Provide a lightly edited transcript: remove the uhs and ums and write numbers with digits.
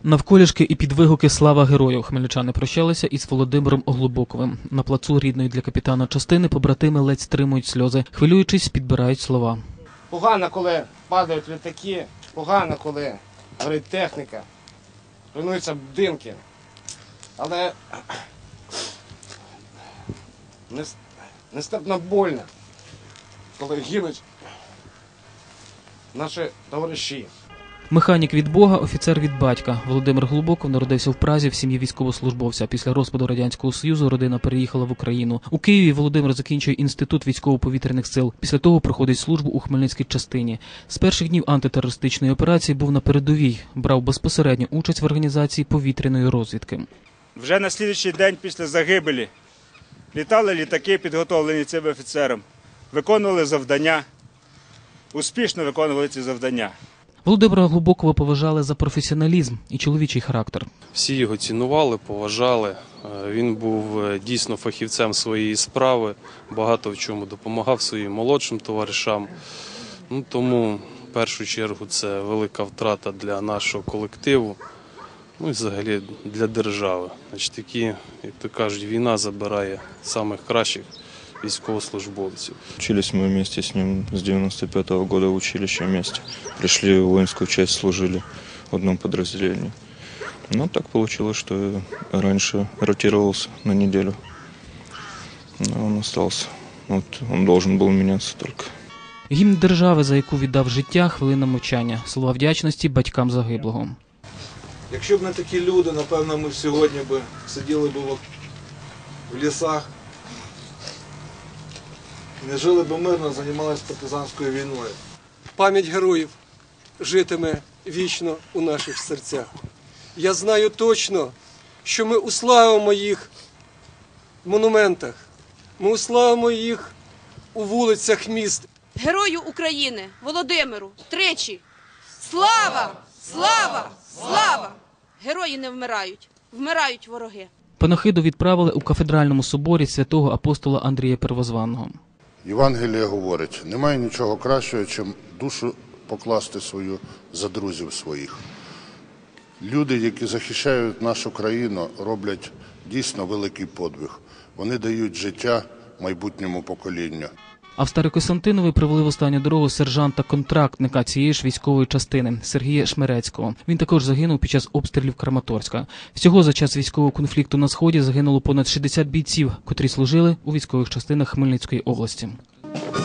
Навколішки і під вигуки «Слава герою» хмельничани прощалися із Володимиром Глубоковим. На плацу рідної для капітана частини побратими ледь стримують сльози. Хвилюючись, підбирають слова. Погано, коли падають літаки, погано, коли горить техніка, руйнуються будинки. Але нестерпно больно, коли гинуть наші товариші. Механік від Бога, офіцер від батька. Володимир Глубоков народився в Празі в сім'ї військовослужбовця. Після розпаду Радянського Союзу родина переїхала в Україну. У Києві Володимир закінчує інститут військово-повітряних сил. Після того проходить службу у Хмельницькій частині. З перших днів антитерористичної операції був на передовій. Брав безпосередню участь в організації повітряної розвідки. Вже на слідчий день після загибелі літали літаки, підготовлені цим офіцером. Виконували завдання, успішно виконували ці завдання. Володимира Глубокова поважали за професіоналізм і чоловічий характер. Всі його цінували, поважали. Він був дійсно фахівцем своєї справи, багато в чому допомагав своїм молодшим товаришам. Тому, в першу чергу, це велика втрата для нашого колективу, і взагалі для держави. Такі, як то кажуть, війна забирає самих кращих військовослужбовців. Учились мы вместе с ним с 95-го года в училище вместе. Пришли в воинскую часть, служили в одном подразделении. Но так получилось, что я раньше ротировался на неделю. Но он остался. Он должен был меняться только. Гімн держави, за яку віддав життя, хвилина мовчання. Слова вдячності батькам загиблого. Якщо б не такі люди, напевно, ми сьогодні б сиділи б в лісах, не жили б мирно, займалися партизанською війною. Пам'ять героїв житиме вічно у наших серцях. Я знаю точно, що ми уславимо їх в монументах, ми уславимо їх у вулицях міст. Герою України Володимиру тричі слава! Слава! Слава! Герої не вмирають, вмирають вороги. Панахиду відправили у кафедральному соборі святого апостола Андрія Первозваного. Євангеліє говорить, немає нічого кращого, чим душу покласти свою за друзів своїх. Люди, які захищають нашу країну, роблять дійсно великий подвиг. Вони дають життя майбутньому поколінню. А в Старокостянтинові привели в останню дорогу сержанта-контрактника цієї ж військової частини Сергія Шмерецького. Він також загинув під час обстрілів Краматорська. Всього за час військового конфлікту на Сході загинуло понад 60 бійців, котрі служили у військових частинах Хмельницької області.